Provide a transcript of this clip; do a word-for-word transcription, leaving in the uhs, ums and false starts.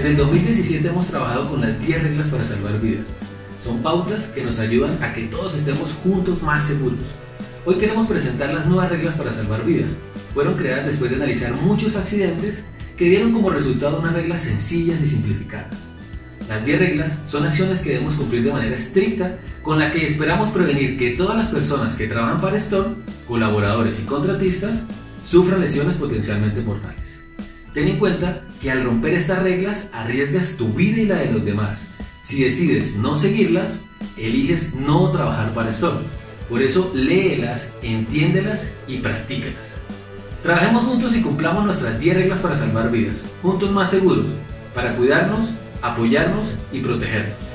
Desde el dos mil diecisiete hemos trabajado con las diez reglas para salvar vidas. Son pautas que nos ayudan a que todos estemos juntos más seguros. Hoy queremos presentar las nuevas reglas para salvar vidas. Fueron creadas después de analizar muchos accidentes que dieron como resultado unas reglas sencillas y simplificadas. Las diez reglas son acciones que debemos cumplir de manera estricta, con la que esperamos prevenir que todas las personas que trabajan para Storm, colaboradores y contratistas, sufran lesiones potencialmente mortales. Ten en cuenta que al romper estas reglas arriesgas tu vida y la de los demás. Si decides no seguirlas, eliges no trabajar para Storm. Por eso léelas, entiéndelas y practícalas. Trabajemos juntos y cumplamos nuestras diez reglas para salvar vidas, juntos más seguros, para cuidarnos, apoyarnos y protegernos.